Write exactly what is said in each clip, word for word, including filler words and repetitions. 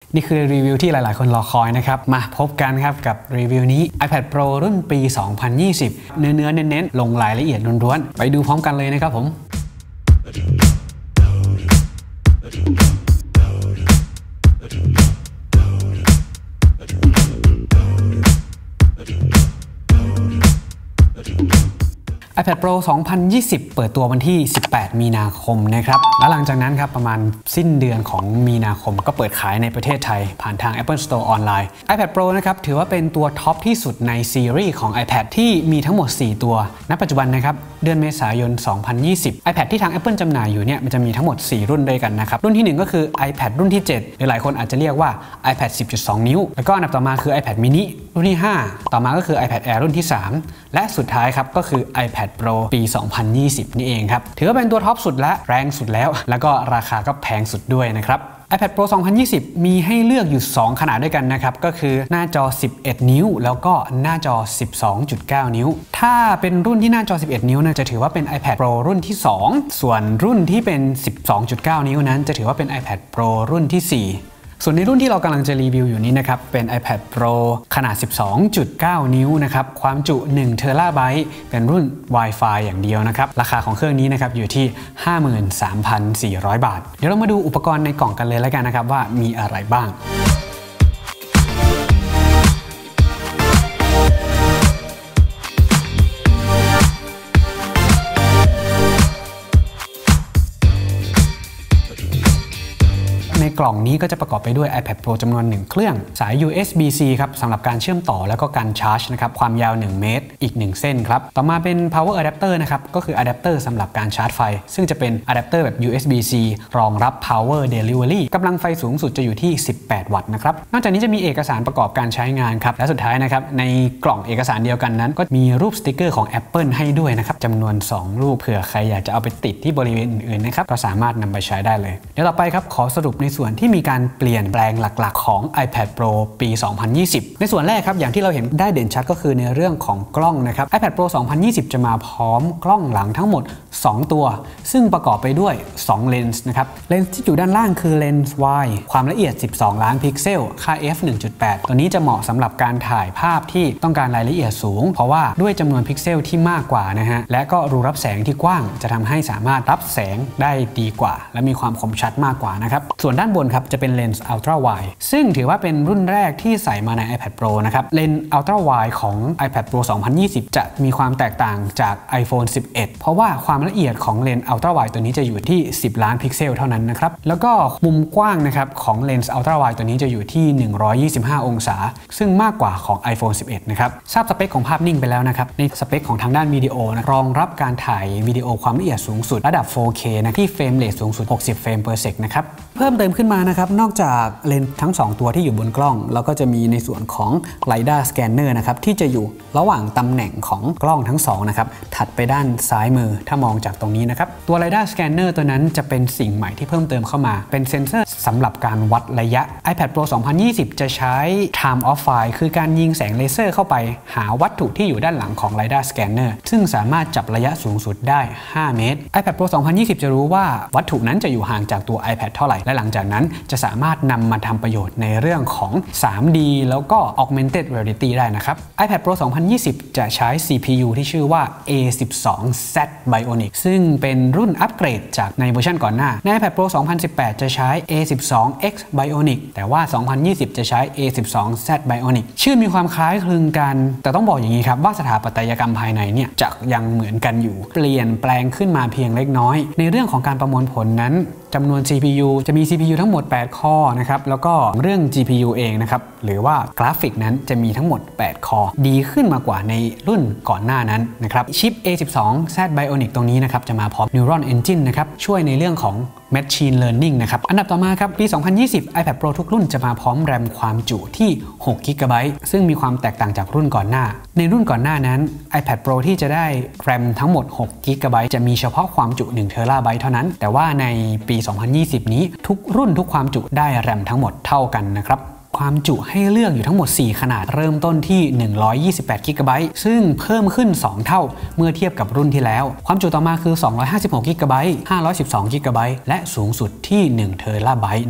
นี่คือรีวิวที่หลายๆคนรอคอยนะครับมาพบกันครับกับรีวิวนี้ iPad Pro รุ่นปี สองพันยี่สิบ เนื้อเนื้อเน้นๆลงรายละเอียดล้วนๆไปดูพร้อมกันเลยนะครับผมiPad Pro สองพันยี่สิบ เปิดตัววันที่ สิบแปด มีนาคมนะครับและหลังจากนั้นครับประมาณสิ้นเดือนของมีนาคมก็เปิดขายในประเทศไทยผ่านทาง Apple Store ออนไลน์ iPad Pro นะครับถือว่าเป็นตัวท็อปที่สุดในซีรีส์ของ iPad ที่มีทั้งหมด สี่ ตัวณปัจจุบันนะครับเดือนเมษายน สองพันยี่สิบ iPad ที่ทาง Apple จำหน่ายอยู่เนี่ยมันจะมีทั้งหมด สี่ รุ่นด้วยกันนะครับรุ่นที่ หนึ่ง ก็คือ iPad รุ่นที่ เจ็ด หรือหลายคนอาจจะเรียกว่า iPad สิบจุดสอง นิ้วแล้วก็อันดับต่อมาคือ iPad mini รุ่นที่ ห้า ต่อมาก็คือ iPad Air รุ่นที่ สาม และสุดท้ายครับก็คือ iPad Pro ปี สองพันยี่สิบ นี่เองครับถือว่าเป็นตัวท็อปสุดและแรงสุดแล้วแล้วก็ราคาก็แพงสุดด้วยนะครับ iPad Pro สองพันยี่สิบ มีให้เลือกอยู่ สอง ขนาดด้วยกันนะครับก็คือหน้าจอ สิบเอ็ด นิ้วแล้วก็หน้าจอ สิบสองจุดเก้า นิ้วถ้าเป็นรุ่นที่หน้าจอ สิบเอ็ด นิ้วนะจะถือว่าเป็น iPad Pro รุ่นที่ สอง ส่วนรุ่นที่เป็น สิบสองจุดเก้า นิ้วนั้นจะถือว่าเป็น iPad Pro รุ่นที่ สี่ส่วนในรุ่นที่เรากำลังจะรีวิวอยู่นี้นะครับเป็น iPad Pro ขนาด สิบสองจุดเก้า นิ้วนะครับความจุหนึ่งเทราไบต์เป็นรุ่น Wi-Fi อย่างเดียวนะครับราคาของเครื่องนี้นะครับอยู่ที่ ห้าหมื่นสามพันสี่ร้อย บาทเดี๋ยวเรามาดูอุปกรณ์ในกล่องกันเลยแล้วกันนะครับว่ามีอะไรบ้างในกล่องนี้ก็จะประกอบไปด้วย iPad Pro จำนวนหนึ่งเครื่องสาย ยู เอส บี ซี ครับสำหรับการเชื่อมต่อแล้วก็การชาร์จนะครับความยาวหนึ่งเมตรอีกหนึ่งเส้นครับต่อมาเป็น Power Adapter นะครับก็คืออะแดปเตอร์สำหรับการชาร์จไฟซึ่งจะเป็นอะแดปเตอร์แบบ ยู เอส บี ซี รองรับ Power Delivery กำลังไฟสูงสุดจะอยู่ที่สิบแปดวัตต์นะครับนอกจากนี้จะมีเอกสารประกอบการใช้งานครับและสุดท้ายนะครับในกล่องเอกสารเดียวกันนั้นก็มีรูปสติกเกอร์ของ Apple ให้ด้วยนะครับจำนวนสองรูปเผื่อใครอยากจะเอาไปติดที่บริเวณอื่นๆนะครับก็สามารถนำไปใช้ได้เลยเดี๋ยวต่อไปครับขอสรุปในส่วนที่มีการเปลี่ยนแปลงหลักๆของ iPad Pro ปี สองพันยี่สิบ ในส่วนแรกครับอย่างที่เราเห็นได้เด่นชัดก็คือในเรื่องของกล้องนะครับ iPad Pro สองพันยี่สิบ จะมาพร้อมกล้องหลังทั้งหมดสองตัวซึ่งประกอบไปด้วยสองเลนส์นะครับเลนส์ที่อยู่ด้านล่างคือเลนส์ Wide ความละเอียดสิบสองล้านพิกเซลค่า เอฟ หนึ่งจุดแปด ตัวนี้จะเหมาะสำหรับการถ่ายภาพที่ต้องการรายละเอียดสูงเพราะว่าด้วยจำนวนพิกเซลที่มากกว่านะฮะและก็รูรับแสงที่กว้างจะทำให้สามารถรับแสงได้ดีกว่าและมีความคมชัดมากกว่านะครับส่วนด้านบนครับจะเป็นเลนส์ Ultra Wide ซึ่งถือว่าเป็นรุ่นแรกที่ใส่มาใน iPad Pro นะครับเลนส์ Ultra Wide ของ iPad Pro สองพันยี่สิบ จะมีความแตกต่างจาก iPhone สิบเอ็ด เพราะว่าความละเอียดของเลนส์ Ultra Wide ตัวนี้จะอยู่ที่สิบล้านพิกเซลเท่านั้นนะครับแล้วก็มุมกว้างนะครับของเลนส์ Ultra Wide ตัวนี้จะอยู่ที่หนึ่งร้อยยี่สิบห้าองศาซึ่งมากกว่าของ iPhone สิบเอ็ด นะครับทราบสเปคของภาพนิ่งไปแล้วนะครับในสเปคของทางด้านวิดีโอนะรองรับการถ่ายวิดีโอความละเอียดสูงสุดระดับ โฟร์เค นะที่เฟรมเรทสูงสุดหกสิบเฟรม per sec นะครับเพิ่มเติมขึ้นมานะครับนอกจากเลนส์ทั้งสองตัวที่อยู่บนกล้องแล้วก็จะมีในส่วนของ LiDAR Scanner นะครับที่จะอยู่ระหว่างตำแหน่งของกล้องทั้งสองนะครับถัดไปด้านซ้ายมือถ้ามองจากตรงนี้นะครับตัว LiDAR Scanner ตัวนั้นจะเป็นสิ่งใหม่ที่เพิ่มเติมเข้ามาเป็นเซ็นเซอร์สำหรับการวัดระยะ iPad Pro สองพันยี่สิบ จะใช้ Time of Flight คือการยิงแสงเลเซอร์เข้าไปหาวัตถุที่อยู่ด้านหลังของ LiDAR Scanner ซึ่งสามารถจับระยะสูงสุดได้ห้าเมตร iPad Pro สองพันยี่สิบ จะรู้ว่าวัตถุนั้นจะอยู่ห่างจากตัว iPad เท่าไหร่และหลังจากนั้นจะสามารถนำมาทำประโยชน์ในเรื่องของ ทรี ดี แล้วก็ Augmented Reality ได้นะครับ iPad Pro สองพันยี่สิบ จะใช้ ซี พี ยู ที่ชื่อว่า เอ สิบสอง แซด Bionic ซึ่งเป็นรุ่นอัปเกรดจากในเวอร์ชันก่อนหน้าใน iPad Pro สองพันสิบแปด จะใช้ เอ สิบสอง เอ็กซ์ Bionic แต่ว่า สองพันยี่สิบ จะใช้ เอ สิบสอง แซด Bionic ชื่อมีความคล้ายคลึงกันแต่ต้องบอกอย่างนี้ครับว่าสถาปัตยกรรมภายในเนี่ยจะยังเหมือนกันอยู่เปลี่ยนแปลงขึ้นมาเพียงเล็กน้อยในเรื่องของการประมวลผลนั้นจำนวน ซี พี ยู จะมี ซี พี ยู ทั้งหมดแปดคอนะครับแล้วก็เรื่อง จี พี ยู เองนะครับหรือว่ากราฟิกนั้นจะมีทั้งหมดแปดคอดีขึ้นมากว่าในรุ่นก่อนหน้านั้นนะครับชิป เอ สิบสอง แซด Bionic ตรงนี้นะครับจะมาพร้อม Neuron Engine นะครับช่วยในเรื่องของ Machine Learning นะครับอันดับต่อมาครับปี สองพันยี่สิบ iPad Pro ทุกรุ่นจะมาพร้อมแรมความจุที่ หกกิกะไบต์ ซึ่งมีความแตกต่างจากรุ่นก่อนหน้าในรุ่นก่อนหน้านั้น iPad Pro ที่จะได้แรมทั้งหมด หกกิกะไบต์ จะมีเฉพาะความจุ หนึ่งเทราไบต์ เท่านั้นแต่ว่าในปี สองพันยี่สิบ นี้ทุกรุ่นทุกความจุได้แรมทั้งหมดเท่ากันนะครับความจุให้เลือกอยู่ทั้งหมดสี่ขนาดเริ่มต้นที่หนึ่งร้อยยี่สิบแปดกิกะไบต์ ซึ่งเพิ่มขึ้นสองเท่าเมื่อเทียบกับรุ่นที่แล้วความจุต่อมาคือสองร้อยห้าสิบหกกิกะไบต์ ห้าร้อยสิบสองกิกะไบต์และสูงสุดที่หนึ่งเทราไบต์นะครับ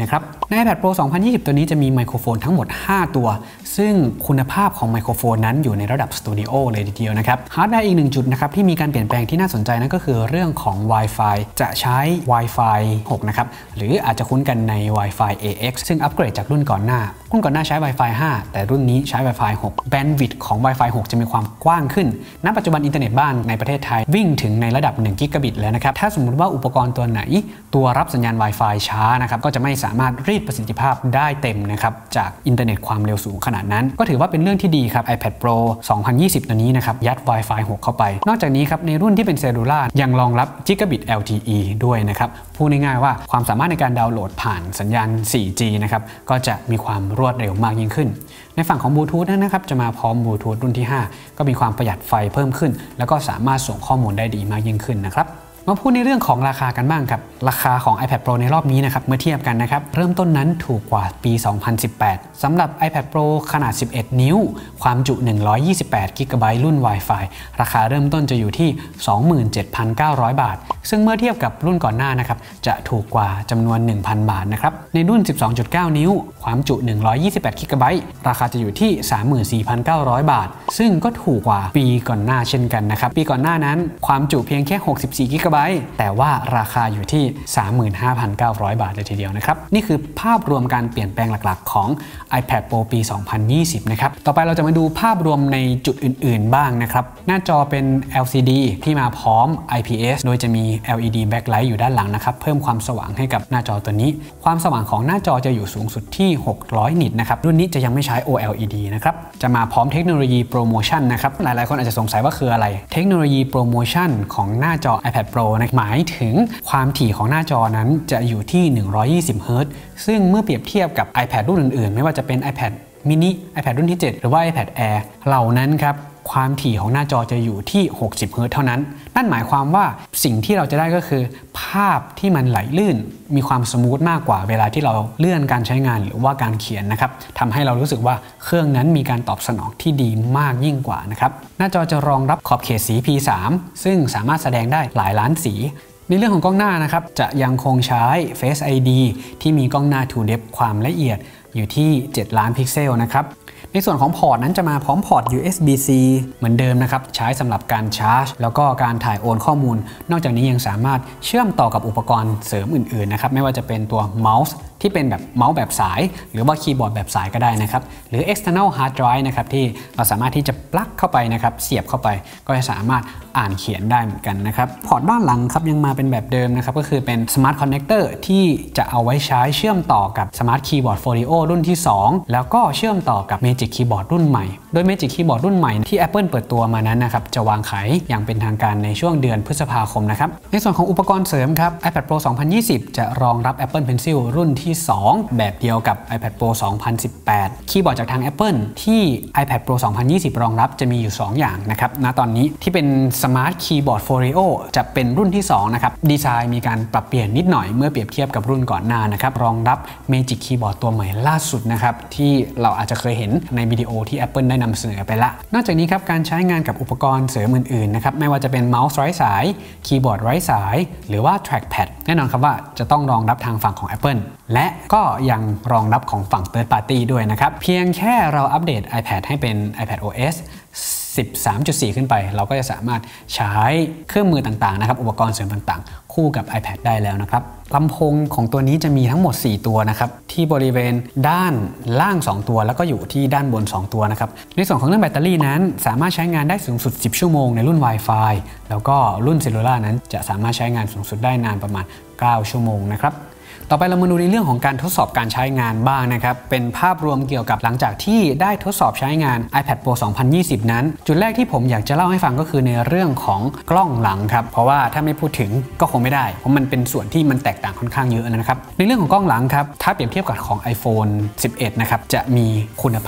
ใน iPad Pro สองพันยี่สิบ ตัวนี้จะมีไมโครโฟนทั้งหมดห้าตัวซึ่งคุณภาพของไมโครโฟนนั้นอยู่ในระดับสตูดิโอเลยทีเดียวนะครับฮาร์ดแวร์อีกหนึ่งจุดนะครับที่มีการเปลี่ยนแปลงที่น่าสนใจนั่นก็คือเรื่องของ Wi-Fi จะใช้ Wi-Fi หกนะครับหรืออาจจะคุ้นกันใน Wi-Fi เอ เอ็กซ์ ซึ่งอัปเกรดจากรุ่นก่อนหน้ารุ่นก่อนหน้าใช้ Wi-Fi ห้าแต่รุ่นนี้ใช้ Wi-Fi หกแบนด์วิดต์ของ Wi-Fi หกจะมีความกว้างขึ้นณปัจจุบันอินเทอร์เน็ตบ้านในประเทศไทยวิ่งถึงในระดับหนึ่งกิกะบิตแล้วนะครับถ้าสมมุติว่าอุปกรณ์ตัวไหนตัวรับสัญญาณ Wi-Fi ช้านะครับก็จะไม่สามารถรีดประสิทธิภาพได้เต็มนะครับจากอินเทอร์เน็ตความเร็วสูงขนาดนั้นก็ถือว่าเป็นเรื่องที่ดีครับ iPad Pro สองพันยี่สิบ ตัวนี้นะครับยัด Wi-Fi หกเข้าไปนอกจากนี้ครับในรุ่นที่เป็นเซลลูล่ายังรองรับ Gigabit แอล ที อี ด้วยนะครับพูดง่ายๆว่าความสามารถในการดาวน์โหลดผ่านสัญญาณ โฟร์จี นะครับก็จะมีความรวดเร็วมากยิ่งขึ้นในฝั่งของบลูทูธนะครับจะมาพร้อมบลูทูธรุ่นที่ห้าก็มีความประหยัดไฟเพิ่มขึ้นแล้วก็สามารถส่งข้อมูลได้ดีมากยิ่งขึ้นนะครับมาพูดในเรื่องของราคากันบ้างครับราคาของ iPad Pro ในรอบนี้นะครับเมื่อเทียบกันนะครับเริ่มต้นนั้นถูกกว่าปี สองพันสิบแปด สำหรับ iPad Pro ขนาดสิบเอ็ดนิ้วความจุหนึ่งร้อยยี่สิบแปดกิกะไบต์รุ่น Wi-Fi ราคาเริ่มต้นจะอยู่ที่ สองหมื่นเจ็ดพันเก้าร้อย บาทซึ่งเมื่อเทียบกับรุ่นก่อนหน้านะครับจะถูกกว่าจำนวน หนึ่งพัน บาทนะครับในรุ่น สิบสองจุดเก้า นิ้วความจุหนึ่งร้อยยี่สิบแปดกิกะไบต์ราคาจะอยู่ที่ สามหมื่นสี่พันเก้าร้อย บาทซึ่งก็ถูกกว่าปีก่อนหน้าเช่นกันนะครับปีก่อนหน้านั้นความจุเพียงแค่หกสิบสี่กิกะไบต์แต่ว่าราคาอยู่ที่ สามหมื่นห้าพันเก้าร้อย บาทเลยทีเดียวนะครับนี่คือภาพรวมการเปลี่ยนแปลงหลักๆของ iPad Pro ปี สองพันยี่สิบ นะครับต่อไปเราจะมาดูภาพรวมในจุดอื่นๆบ้างนะครับหน้าจอเป็น แอล ซี ดี ที่มาพร้อม ไอ พี เอส โดยจะมี แอล อี ดี Backlight อยู่ด้านหลังนะครับเพิ่มความสว่างให้กับหน้าจอตัวนี้ความสว่างของหน้าจอจะอยู่สูงสุดที่หกร้อยนิตนะครับรุ่นนี้จะยังไม่ใช้ โอ แอล อี ดี นะครับจะมาพร้อมเทคโนโลยีโปรโมชั่นนะครับหลายๆคนอาจจะสงสัยว่าคืออะไรเทคโนโลยีโปรโมชั่นของหน้าจอ iPad Pro นะหมายถึงความถี่ของหน้าจอนั้นจะอยู่ที่หนึ่งร้อยยี่สิบเฮิร์ตซ์ซึ่งเมื่อเปรียบเทียบกับ iPad รุ่นอื่นๆไม่ว่าจะเป็น iPad mini iPad รุ่นที่เจ็ดหรือว่า iPad Air เหล่านั้นครับความถี่ของหน้าจอจะอยู่ที่หกสิบเฮิร์ตซ์เท่านั้นนั่นหมายความว่าสิ่งที่เราจะได้ก็คือภาพที่มันไหลลื่นมีความสมูทมากกว่าเวลาที่เราเลื่อนการใช้งานหรือว่าการเขียนนะครับทำให้เรารู้สึกว่าเครื่องนั้นมีการตอบสนองที่ดีมากยิ่งกว่านะครับหน้าจอจะรองรับขอบเขตสี พี สาม ซึ่งสามารถแสดงได้หลายล้านสีในเรื่องของกล้องหน้านะครับจะยังคงใช้ Face ไอ ดี ที่มีกล้องหน้า ทู เดป ความละเอียดอยู่ที่เจ็ดล้านพิกเซลนะครับในส่วนของพอร์ตนั้นจะมาพร้อมพอร์ต ยู เอส บี ซี เหมือนเดิมนะครับใช้สำหรับการชาร์จแล้วก็การถ่ายโอนข้อมูลนอกจากนี้ยังสามารถเชื่อมต่อกับอุปกรณ์เสริมอื่นๆนะครับไม่ว่าจะเป็นตัวเมาส์ที่เป็นแบบเมาส์แบบสายหรือว่าคีย์บอร์ดแบบสายก็ได้นะครับหรือ external hard drive นะครับที่เราสามารถที่จะปลั๊กเข้าไปนะครับเสียบเข้าไปก็จะสามารถอ่านเขียนได้เหมือนกันนะครับพอร์ตด้านหลังครับยังมาเป็นแบบเดิมนะครับก็คือเป็น smart connector ที่จะเอาไว้ใช้เชื่อมต่อกับ smart keyboard folio รุ่นที่สองแล้วก็เชื่อมต่อกับ magic keyboard รุ่นใหม่โดย magic keyboard รุ่นใหม่ที่ Apple เปิดตัวมานั้นนะครับจะวางขายอย่างเป็นทางการในช่วงเดือนพฤษภาคมนะครับในส่วนของอุปกรณ์เสริมครับ iPad Pro สองพันยี่สิบ จะรองรับ Apple Pencil รุ่นที่สองแบบเดียวกับ iPad Pro สองพันสิบแปดคีย์บอร์ดจากทาง Apple ที่ iPad Pro สองพันยี่สิบ รองรับจะมีอยู่สองอย่างนะครับณตอนนี้ที่เป็น Smart Keyboard Folio จะเป็นรุ่นที่สองนะครับดีไซน์มีการปรับเปลี่ยนนิดหน่อยเมื่อเปรียบเทียบกับรุ่นก่อนหน้านะครับรองรับ Magic Keyboard ตัวใหม่ล่าสุดนะครับที่เราอาจจะเคยเห็นในวิดีโอที่ Apple ได้นำเสนอไปละนอกจากนี้ครับการใช้งานกับอุปกรณ์เสริมอื่นๆนะครับไม่ว่าจะเป็นเมาส์ไร้สายคีย์บอร์ดไร้สายหรือว่า Trackpad แน่นอนครับว่าจะต้องรองรับทางฝั่งของ Apple และก็ยังรองรับของฝั่ง Third Party ด้วยนะครับเพียงแค่เราอัปเดต iPad ให้เป็น iPad โอ เอส สิบสามจุดสี่ ขึ้นไปเราก็จะสามารถใช้เครื่องมือต่างๆนะครับอุปกรณ์เสริมต่างๆคู่กับ iPad ได้แล้วนะครับลำโพงของตัวนี้จะมีทั้งหมดสี่ตัวนะครับที่บริเวณด้านล่างสองตัวแล้วก็อยู่ที่ด้านบนสองตัวนะครับในส่วนของเรื่องแบตเตอรี่นั้นสามารถใช้งานได้สูงสุดสิบชั่วโมงในรุ่น Wi-Fi แล้วก็รุ่น Cellular นั้นจะสามารถใช้งานสูงสุดได้นานประมาณเก้าชั่วโมงนะครับต่อไปเรามาดูในเรื่องของการทดสอบการใช้งานบ้างนะครับเป็นภาพรวมเกี่ยวกับหลังจากที่ได้ทดสอบใช้งาน iPad Pro สองพันยี่สิบ นั้นจุดแรกที่ผมอยากจะเล่าให้ฟังก็คือในเรื่องของกล้องหลังครับเพราะว่าถ้าไม่พูดถึงก็คงไม่ได้เพราะมันเป็นส่วนที่มันแตกต่างค่อนข้างเยอะนะครับในเรื่องของกล้องหลังครับถ้าเปรียบเทียบกับของ iPhone สิบเอ็ด นะครับจะมีคุณภาพ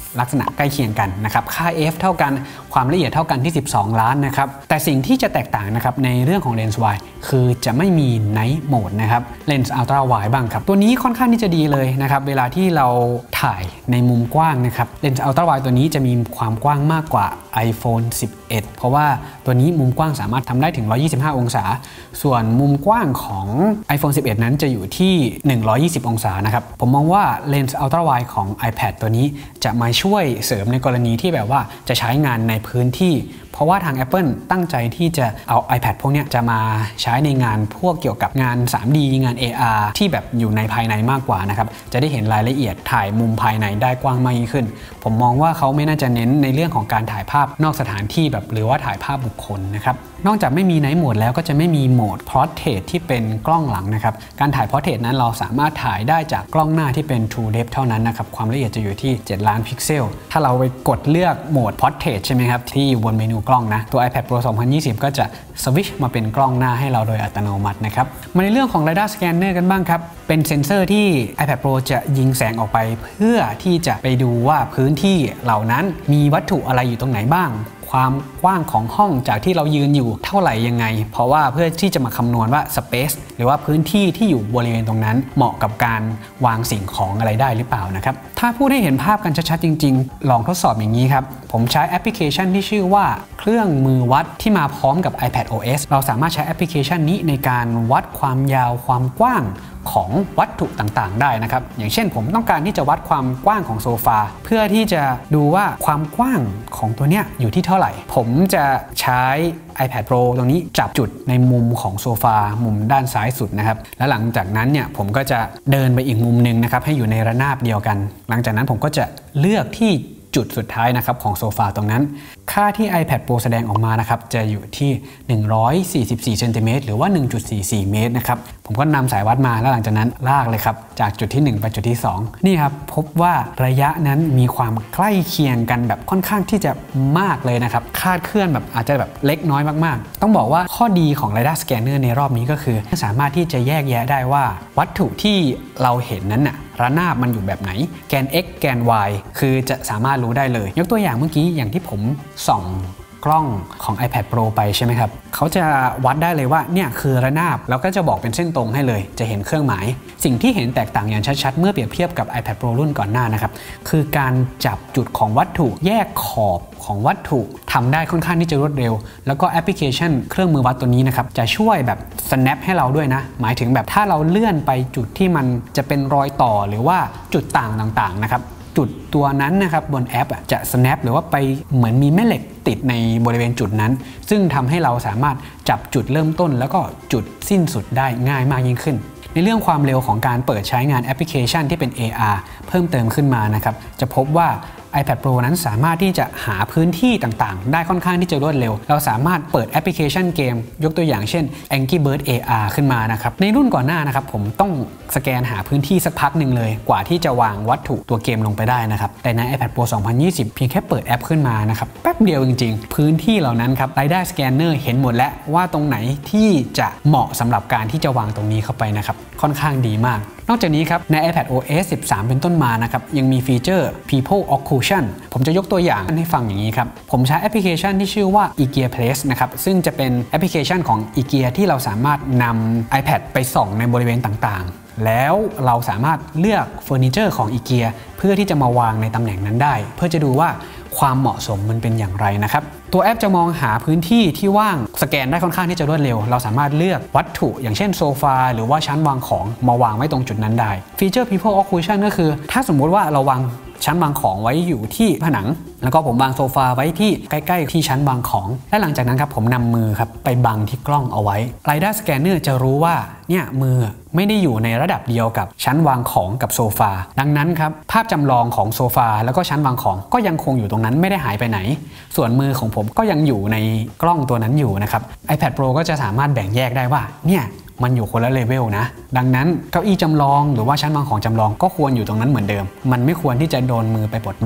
ลักษณะใกล้เคียงกันนะครับค่า f เท่ากันความละเอียดเท่ากันที่สิบสองล้านนะครับแต่สิ่งที่จะแตกต่างนะครับในเรื่องของเลนส์ wide คือจะไม่มี night mode นะครับเลนส์ ultra wide บ้างครับตัวนี้ค่อนข้างที่จะดีเลยนะครับเวลาที่เราถ่ายในมุมกว้างนะครับเลนส์ ultra wide ตัวนี้จะมีความกว้างมากกว่า iPhone สิบเอ็ด เพราะว่าตัวนี้มุมกว้างสามารถทำได้ถึงหนึ่งร้อยยี่สิบห้าองศาส่วนมุมกว้างของ iPhone สิบเอ็ด นั้นจะอยู่ที่หนึ่งร้อยยี่สิบองศานะครับผมมองว่าเลนส์ ultra wide ของ iPad ตัวนี้จะมาช่วยเสริมในกรณีที่แบบว่าจะใช้งานในพื้นที่เพราะว่าทาง Apple ตั้งใจที่จะเอา iPad พวกนี้จะมาใช้ในงานพวกเกี่ยวกับงาน ทรี ดี งาน เอ อาร์ ที่แบบอยู่ในภายในมากกว่านะครับจะได้เห็นรายละเอียดถ่ายมุมภายในได้กว้างมากยิ่งขึ้นผมมองว่าเขาไม่น่าจะเน้นในเรื่องของการถ่ายภาพนอกสถานที่แบบหรือว่าถ่ายภาพบุคคลนะครับนอกจากไม่มีไนท์โหมดแล้วก็จะไม่มีโหมด Portrait ที่เป็นกล้องหลังนะครับการถ่าย Portrait นั้นเราสามารถถ่ายได้จากกล้องหน้าที่เป็น True Depth เท่านั้นนะครับความละเอียดจะอยู่ที่เจ็ดล้านพิกเซลถ้าเราไปกดเลือกโหมด Portrait ใช่ไหมครับที่บนเมนูกล้องนะตัว iPad Pro สองพันยี่สิบก็จะสวิตช์มาเป็นกล้องหน้าให้เราโดยอัตโนมัตินะครับมาในเรื่องของ Lidar Scanner กันบ้างครับเป็นเซ็นเซอร์ที่ iPad Pro จะยิงแสงออกไปเพื่อที่จะไปดูว่าพื้นที่เหล่านั้นมีวัตถุอะไรอยู่ตรงไหนบ้างความกว้างของห้องจากที่เรายืนอยู่เท่าไหร่ยังไงเพราะว่าเพื่อที่จะมาคำนวณว่า Space หรือว่าพื้นที่ที่อยู่บริเวณตรงนั้นเหมาะกับการวางสิ่งของอะไรได้หรือเปล่านะครับถ้าพูดให้เห็นภาพกันชัดๆจริงๆลองทดสอบอย่างนี้ครับผมใช้แอปพลิเคชันที่ชื่อว่าเครื่องมือวัดที่มาพร้อมกับ iPad โอ เอส เราสามารถใช้แอปพลิเคชันนี้ในการวัดความยาวความกว้างของวัตถุต่างๆได้นะครับอย่างเช่นผมต้องการที่จะวัดความกว้างของโซฟาเพื่อที่จะดูว่าความกว้างของตัวเนี้ยอยู่ที่เท่าไหร่ผมจะใช้ iPad Pro ตรงนี้จับจุดในมุมของโซฟามุมด้านซ้ายสุดนะครับและหลังจากนั้นเนี่ยผมก็จะเดินไปอีกมุมนึงนะครับให้อยู่ในระนาบเดียวกันหลังจากนั้นผมก็จะเลือกที่จุดสุดท้ายนะครับของโซฟาตรงนั้นค่าที่ iPad Pro แสดงออกมานะครับจะอยู่ที่หนึ่งร้อยสี่สิบสี่เซนติเมตรหรือว่า หนึ่งจุดสี่สี่ เมตรนะครับผมก็นำสายวัดมาแล้วหลังจากนั้นลากเลยครับจากจุดที่หนึ่งไปจุดที่สองนี่ครับพบว่าระยะนั้นมีความใกล้เคียงกันแบบค่อนข้างที่จะมากเลยนะครับคลาดเคลื่อนแบบอาจจะแบบเล็กน้อยมากๆต้องบอกว่าข้อดีของ Lidar Scanner ในรอบนี้ก็คือสามารถที่จะแยกแยะได้ว่าวัตถุที่เราเห็นนั้นน่ะระนาบมันอยู่แบบไหนแกน x แกน y คือจะสามารถรู้ได้เลยยกตัวอย่างเมื่อกี้อย่างที่ผมส่องกล้องของ iPad Pro ไปใช่ไหมครับเขาจะวัดได้เลยว่าเนี่ยคือระนาบแล้วก็จะบอกเป็นเส้นตรงให้เลยจะเห็นเครื่องหมายสิ่งที่เห็นแตกต่างอย่างชัดๆเมื่อเปรียบเทียบกับ iPad Pro รุ่นก่อนหน้านะครับคือการจับจุดของวัตถุแยกขอบของวัตถุทำได้ค่อนข้างที่จะรวดเร็วแล้วก็แอปพลิเคชันเครื่องมือวัดตัวนี้นะครับจะช่วยแบบ snap ให้เราด้วยนะหมายถึงแบบถ้าเราเลื่อนไปจุดที่มันจะเป็นรอยต่อหรือว่าจุดต่างต่างๆนะครับจุดตัวนั้นนะครับบนแอปจะ snap หรือว่าไปเหมือนมีแม่เหล็กติดในบริเวณจุดนั้นซึ่งทำให้เราสามารถจับจุดเริ่มต้นแล้วก็จุดสิ้นสุดได้ง่ายมากยิ่งขึ้นในเรื่องความเร็วของการเปิดใช้งานแอปพลิเคชันที่เป็น เอ อาร์ เพิ่มเติมขึ้นมานะครับจะพบว่า iPad Pro นั้นสามารถที่จะหาพื้นที่ต่างๆได้ค่อนข้างที่จะรวดเร็วเราสามารถเปิดแอปพลิเคชันเกมยกตัวอย่างเช่น Angry Birds เอ อาร์ ขึ้นมานะครับในรุ่นก่อนหน้านะครับผมต้องสแกนหาพื้นที่สักพักหนึ่งเลยกว่าที่จะวางวัตถุตัวเกมลงไปได้นะครับแต่ใน iPad Pro สองพันยี่สิบเพียงแค่เปิดแอปขึ้นมานะครับแป๊บเดียวจริงๆพื้นที่เหล่านั้นครับ Lidar Scanner เห็นหมดแล้วว่าตรงไหนที่จะเหมาะสำหรับการที่จะวางตรงนี้เข้าไปนะครับค่อนข้างดีมากนอกจากนี้ครับใน iPad โอ เอส สิบสามเป็นต้นมานะครับยังมีฟีเจอร์ People Occlusion ผมจะยกตัวอย่างให้ฟังอย่างนี้ครับผมใช้แอปพลิเคชันที่ชื่อว่า IKEA Place นะครับซึ่งจะเป็นแอปพลิเคชันของ IKEA ที่เราสามารถนำ iPad ไปส่องในบริเวณต่างๆแล้วเราสามารถเลือกเฟอร์นิเจอร์ของ IKEA เพื่อที่จะมาวางในตำแหน่งนั้นได้เพื่อจะดูว่าความเหมาะสมมันเป็นอย่างไรนะครับตัวแอปจะมองหาพื้นที่ที่ว่างสแกนได้ค่อนข้างที่จะรวดเร็วเราสามารถเลือกวัตถุอย่างเช่นโซฟาหรือว่าชั้นวางของมาวางไว้ตรงจุดนั้นได้ฟีเจอร์ People Occlusion ก็คือถ้าสมมุติว่าเราวางชั้นวางของไว้อยู่ที่ผนังแล้วก็ผมวางโซฟาไว้ที่ใกล้ๆที่ชั้นวางของและหลังจากนั้นครับผมนำมือครับไปบังที่กล้องเอาไว้ Lidar Scanner จะรู้ว่าเนี่ยมือไม่ได้อยู่ในระดับเดียวกับชั้นวางของกับโซฟาดังนั้นครับภาพจำลองของโซฟาแล้วก็ชั้นวางของก็ยังคงอยู่ตรงนั้นไม่ได้หายไปไหนส่วนมือของผมก็ยังอยู่ในกล้องตัวนั้นอยู่นะครับ iPad Pro ก็จะสามารถแบ่งแยกได้ว่าเนี่ยมันอยู่คนละเลเวลนะดังนั้นเก้าอี้จำลองหรือว่าชั้นวางของจำลองก็ควรอยู่ตรงนั้นเหมือนเดิมมันไม่ควรที่จะโดนมือไปบดบัง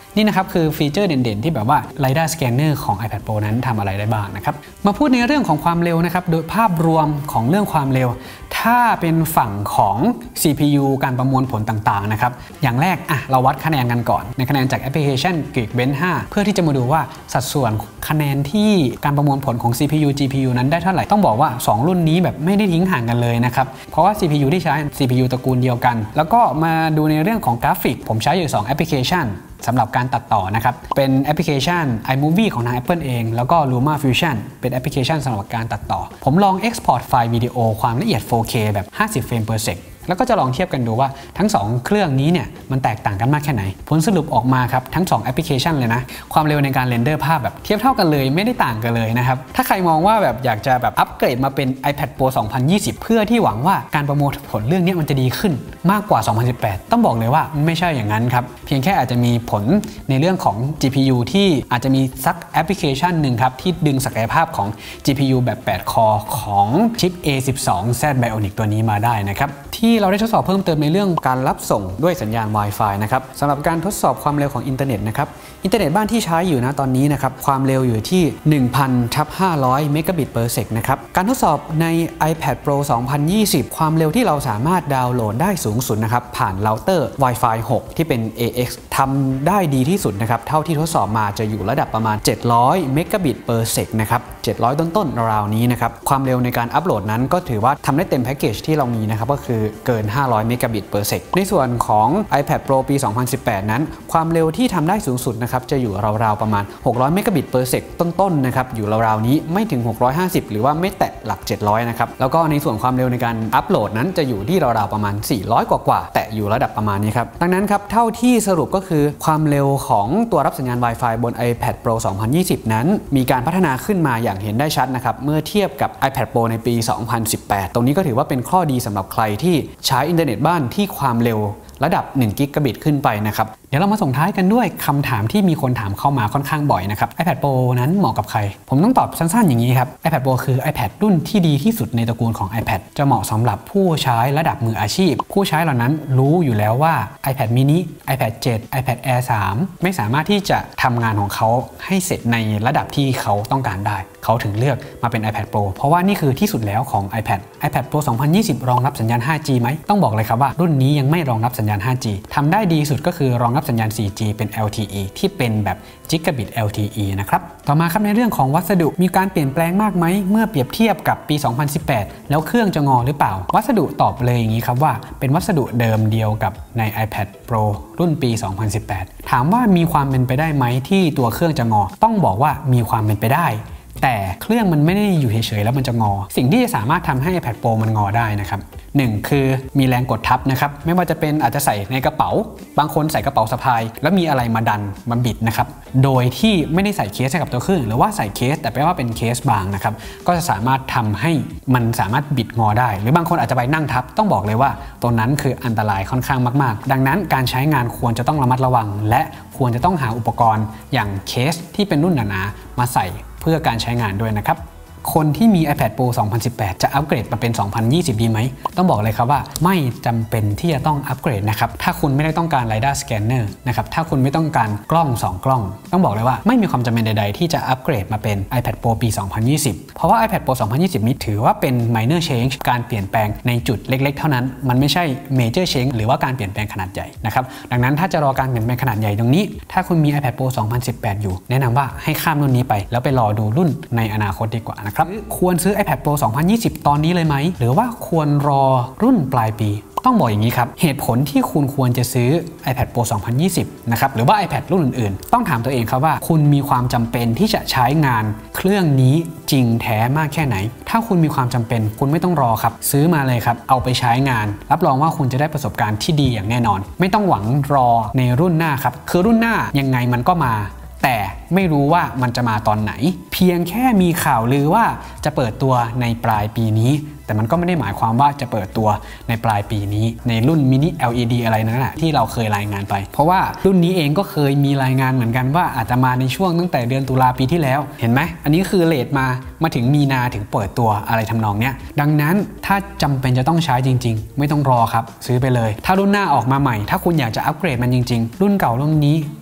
นี่นะครับคือฟีเจอร์เด่นๆที่แบบว่า LiDAR Scanner ของ iPad Pro นั้นทำอะไรได้บ้างนะครับมาพูดในเรื่องของความเร็วนะครับโดยภาพรวมของเรื่องความเร็วถ้าเป็นฝั่งของ ซี พี ยู การประมวลผลต่างๆนะครับอย่างแรกอ่ะเราวัดคะแนนกันก่อนในคะแนนจากแอปพลิเคชัน Geekbench ห้าเพื่อที่จะมาดูว่าสัดส่วนคะแนนที่การประมวลผลของ ซี พี ยู จี พี ยู นั้นได้เท่าไหร่ต้องบอกว่าสองรุ่นนี้แบบไม่ได้ทิ้งห่างกันเลยนะครับเพราะว่า ซี พี ยู ที่ใช้ ซี พี ยู ตระกูลเดียวกันแล้วก็มาดูในเรื่องของกราฟิกผมใช้อยู่สองแอปพลิเคชันสำหรับการตัดต่อนะครับเป็นแอปพลิเคชัน iMovie ของทาง Apple เองแล้วก็ Luma Fusion เป็นแอปพลิเคชันสำหรับการตัดต่อผมลอง Export ไฟล์วิดีโอความละเอียด โฟร์เค แบบห้าสิบเฟรม per secแล้วก็จะลองเทียบกันดูว่าทั้งสองเครื่องนี้เนี่ยมันแตกต่างกันมากแค่ไหนผลสรุปออกมาครับทั้งสองแอปพลิเคชันเลยนะความเร็วในการเรนเดอร์ภาพแบบเทียบเท่ากันเลยไม่ได้ต่างกันเลยนะครับถ้าใครมองว่าแบบอยากจะแบบอัปเกรดมาเป็น iPad Pro สองพันยี่สิบเพื่อที่หวังว่าการประมวลผลเรื่องนี้มันจะดีขึ้นมากกว่า สองพันสิบแปด ต้องบอกเลยว่าไม่ใช่อย่างนั้นครับเพียงแค่อาจจะมีผลในเรื่องของ จี พี ยู ที่อาจจะมีสักแอปพลิเคชันหนึ่งครับที่ดึงศักยภาพของ จี พี ยู แบบแปดคอร์ของชิป เอ สิบสอง แซด Bionic ตัวนี้มาได้นะครับที่เราได้ทดสอบเพิ่มเติมในเรื่องการรับส่งด้วยสัญญาณ Wi-Fi นะครับสำหรับการทดสอบความเร็วของอินเทอร์เน็ตนะครับอินเทอร์เน็ตบ้านที่ใช้อยู่นะตอนนี้นะครับความเร็วอยู่ที่ หนึ่งพัน ทับ ห้าร้อย เมกะบิต per sec นะครับการทดสอบใน iPad Pro สองพันยี่สิบความเร็วที่เราสามารถดาวน์โหลดได้สูงสุดนะครับผ่านเราเตอร์ Wi-Fi หก ที่เป็น เอ เอ็กซ์ ทำได้ดีที่สุดนะครับเท่าที่ทดสอบมาจะอยู่ระดับประมาณเจ็ดร้อย เมกะบิต per sec นะครับเจ็ดร้อยต้นๆราวๆนี้นะครับความเร็วในการอัปโหลดนั้นก็ถือว่าทำได้เต็มแพ็กเกจที่เรามีนะครับก็คือเกินห้าร้อย เมกะบิต per sec ในส่วนของ iPad Pro ปี สองพันสิบแปด นั้นความเร็วที่ทำได้สูงสุดนะครับจะอยู่ราวๆประมาณหกร้อย เมกะบิต per sec ต้นๆนะครับอยู่ราวๆนี้ไม่ถึงหกร้อยห้าสิบหรือว่าไม่แตะหลักเจ็ดร้อยนะครับแล้วก็ในส่วนความเร็วในการอัปโหลดนั้นจะอยู่ที่ราวๆประมาณสี่ร้อยกว่าๆแตะอยู่ระดับประมาณนี้ครับดังนั้นครับเท่าที่สรุปก็คือความเร็วของตัวรับสัญญาณ Wi-Fi บน iPad Pro สองพันยี่สิบ นั้นมีการพัฒนาขึ้นมาอย่างเห็นได้ชัดนะครับเมื่อเทียบกับ iPad Pro ในปี สองพันสิบแปด ตรงนี้ก็ถือว่าเป็นข้อดีสำหรับใครที่ใช้อินเทอร์เน็ตบ้านที่ความเร็วระดับหนึ่งกิกะบิตขึ้นไปนะครับเดี๋ยวเรามาส่งท้ายกันด้วยคำถามที่มีคนถามเข้ามาค่อนข้างบ่อยนะครับ iPad Pro นั้นเหมาะกับใครผมต้องตอบสั้นๆอย่างนี้ครับ iPad Pro คือ iPad รุ่นที่ดีที่สุดในตระกูลของ iPad จะเหมาะสำหรับผู้ใช้ระดับมืออาชีพผู้ใช้เหล่านั้นรู้อยู่แล้วว่า iPad mini iPad เซเว่น iPad Air สาม ไม่สามารถที่จะทำงานของเขาให้เสร็จในระดับที่เขาต้องการได้เขาถึงเลือกมาเป็น iPad Pro เพราะว่านี่คือที่สุดแล้วของ iPad iPad Pro สองพันยี่สิบรองรับสัญญาณ ห้าจี ไหมต้องบอกเลยครับว่ารุ่นนี้ยังไม่รองรับสัญญาณ ห้าจี ทำได้ดีสุดก็คือรองรับสัญญาณ โฟร์จี เป็น แอล ที อี ที่เป็นแบบ Gigabit แอล ที อี นะครับต่อมาครับในเรื่องของวัสดุมีการเปลี่ยนแปลงมากไหมเมื่อเปรียบเทียบกับปี สองพันสิบแปด แล้วเครื่องจะงอหรือเปล่าวัสดุตอบเลยอย่างนี้ครับว่าเป็นวัสดุเดิมเดียวกับใน iPad Pro รุ่นปี สองพันสิบแปด ถามว่ามีความเป็นไปได้ไหมที่ตัวเครื่องจะงอต้องบอกว่ามีความเป็นไปได้แต่เครื่องมันไม่ได้อยู่เฉยๆแล้วมันจะงอสิ่งที่จะสามารถทำให้ iPad Pro มันงอได้นะครับหนึ่งคือมีแรงกดทับนะครับไม่ว่าจะเป็นอาจจะใส่ในกระเป๋าบางคนใส่กระเป๋าสะพายแล้วมีอะไรมาดันมาบิดนะครับโดยที่ไม่ได้ใส่เคสให้กับตัวเครื่องหรือว่าใส่เคสแต่แปลว่าเป็นเคสบางนะครับก็จะสามารถทำให้มันสามารถบิดงอได้หรือบางคนอาจจะไปนั่งทับต้องบอกเลยว่าตรงนั้นคืออันตรายค่อนข้างมากๆดังนั้นการใช้งานควรจะต้องระมัดระวังและควรจะต้องหาอุปกรณ์อย่างเคสที่เป็นรุ่นหนาๆมาใส่เพื่อการใช้งานด้วยนะครับคนที่มี iPad Pro สองพันสิบแปด จะอัปเกรดมาเป็น สองพันยี่สิบ ดีไหมต้องบอกเลยครับว่าไม่จำเป็นที่จะต้องอัปเกรดนะครับถ้าคุณไม่ได้ต้องการ LiDAR Scanner นะครับถ้าคุณไม่ต้องการกล้องสองกล้องต้องบอกเลยว่าไม่มีความจำเป็นใดๆที่จะอัปเกรดมาเป็น iPad Pro ปี สองพันยี่สิบ เพราะว่า iPad Pro สองพันยี่สิบ นี้ถือว่าเป็น minor change การเปลี่ยนแปลงในจุดเล็กๆเท่านั้นมันไม่ใช่ major change หรือว่าการเปลี่ยนแปลงขนาดใหญ่นะครับดังนั้นถ้าจะรอการเปลี่ยนแปลงขนาดใหญ่ตรงนี้ถ้าคุณมี iPad Pro สองพันสิบแปด อยู่แนะนำว่าให้ข้ามรุ่นนี้ไปแล้วไปรอดูรุ่นในอนาคตดีกว่านะครับควรซื้อ iPad Pro สองพันยี่สิบ ตอนนี้เลยไหมหรือว่าควรรอรุ่นปลายปีต้องบอกอย่างนี้ครับเหตุผลที่คุณควรจะซื้อ iPad Pro สองพันยี่สิบ นะครับหรือว่า iPad รุ่นอื่นๆต้องถามตัวเองครับว่าคุณมีความจำเป็นที่จะใช้งานเครื่องนี้จริงแท้มากแค่ไหนถ้าคุณมีความจำเป็นคุณไม่ต้องรอครับซื้อมาเลยครับเอาไปใช้งานรับรองว่าคุณจะได้ประสบการณ์ที่ดีอย่างแน่นอนไม่ต้องหวังรอในรุ่นหน้าครับคือรุ่นหน้ายังไงมันก็มาแต่ไม่รู้ว่ามันจะมาตอนไหนเพียงแค่มีข่าวลือว่าจะเปิดตัวในปลายปีนี้แต่มันก็ไม่ได้หมายความว่าจะเปิดตัวในปลายปีนี้ในรุ่นมินิ แอล อี ดี อะไรนั่นแหละที่เราเคยรายงานไปเพราะว่ารุ่นนี้เองก็เคยมีรายงานเหมือนกันว่าอาจจะมาในช่วงตั้งแต่เดือนตุลาปีที่แล้วเห็นไหมอันนี้คือเลทมามาถึงมีนาถึงเปิดตัวอะไรทำนองเนี้ยดังนั้นถ้าจำเป็นจะต้องใช้จริงๆไม่ต้องรอครับซื้อไปเลยถ้ารุ่นหน้าออกมาใหม่ถ้าคุณอยากจะอัปเกรดมันจริงๆรุ่นเก่ารุ่นนี้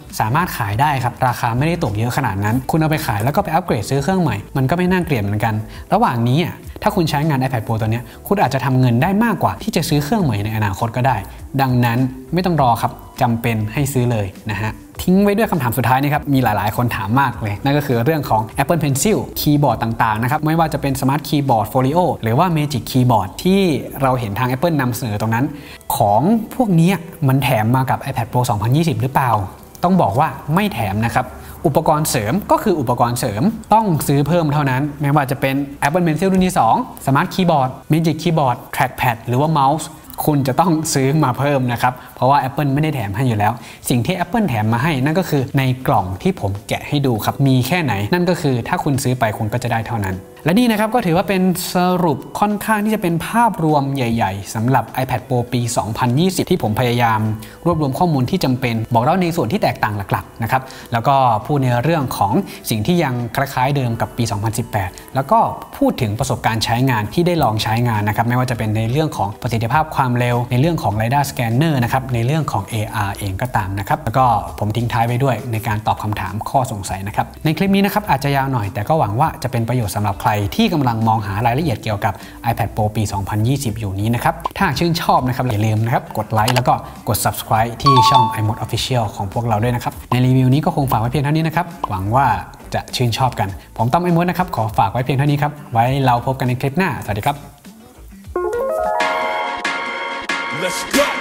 สามารถขายได้ครับราคาไม่ได้ตกเยอะขนาดนั้นคุณเอาไปขายแล้วก็ไปอัปเกรดซื้อเครื่องใหม่มันก็ไม่น่าเกลียดเหมือนกันระหว่างนี้ถ้าคุณใช้งาน iPad Pro ตัวนี้คุณอาจจะทำเงินได้มากกว่าที่จะซื้อเครื่องใหม่ในอนาคตก็ได้ดังนั้นไม่ต้องรอครับจำเป็นให้ซื้อเลยนะฮะทิ้งไว้ด้วยคำถามสุดท้ายนี่ครับมีหลายๆคนถามมากเลยนั่นก็คือเรื่องของ Apple Pencil คีย์บอร์ดต่างๆนะครับไม่ว่าจะเป็น Smart Keyboard Folio หรือว่า Magic Keyboard ที่เราเห็นทาง Apple นำเสนอตรงนั้นของพวกนี้มันแถมมากับ iPad Pro สองพันยี่สิบหรือเปล่าต้องบอกว่าไม่แถมนะครับอุปกรณ์เสริมก็คืออุปกรณ์เสริมต้องซื้อเพิ่มเท่านั้นไม่ว่าจะเป็น Apple Pencil รุ่นที่สอง Smart Keyboard Magic Keyboard Trackpad หรือว่า Mouseคุณจะต้องซื้อมาเพิ่มนะครับเพราะว่า Apple ไม่ได้แถมให้อยู่แล้วสิ่งที่ Apple แถมมาให้นั่นก็คือในกล่องที่ผมแกะให้ดูครับมีแค่ไหนนั่นก็คือถ้าคุณซื้อไปคุณก็จะได้เท่านั้นและนี่นะครับก็ถือว่าเป็นสรุปค่อนข้างที่จะเป็นภาพรวมใหญ่ๆสำหรับ iPad Pro ปี สองพันยี่สิบ ที่ผมพยายามรวบรวมข้อมูลที่จำเป็นบอกเล่าในส่วนที่แตกต่างหลักๆนะครับแล้วก็พูดในเรื่องของสิ่งที่ยังคล้ายๆเดิมกับปี สองพันสิบแปด แล้วก็พูดถึงประสบการณ์ใช้งานที่ได้ลองใช้งานนะครับไม่ว่าจะเป็นในเรื่องของประสิทธิภาพความเร็วในเรื่องของ Lidar Scanner นะครับในเรื่องของ เอ อาร์ เองก็ตามนะครับแล้วก็ผมทิ้งท้ายไว้ด้วยในการตอบคำถามข้อสงสัยนะครับในคลิปนี้นะครับอาจจะยาวหน่อยแต่ก็หวังว่าจะเป็นประโยชน์สำหรับใครที่กำลังมองหารายละเอียดเกี่ยวกับ iPad Pro ปี สองพันยี่สิบ อยู่นี้นะครับถ้าชื่นชอบนะครับอย่าลืมนะครับกดไลค์แล้วก็กด Subscribe ที่ช่อง iMode Official ของพวกเราด้วยนะครับในรีวิวนี้ก็คงฝากไว้เพียงเท่านี้นะครับหวังว่าจะชื่นชอบกันผมต้อม iMode นะครับขอฝากไว้เพียงเท่านี้ครับไว้เราพบกันในคลิปหน้าสวัสดีครับ Let's go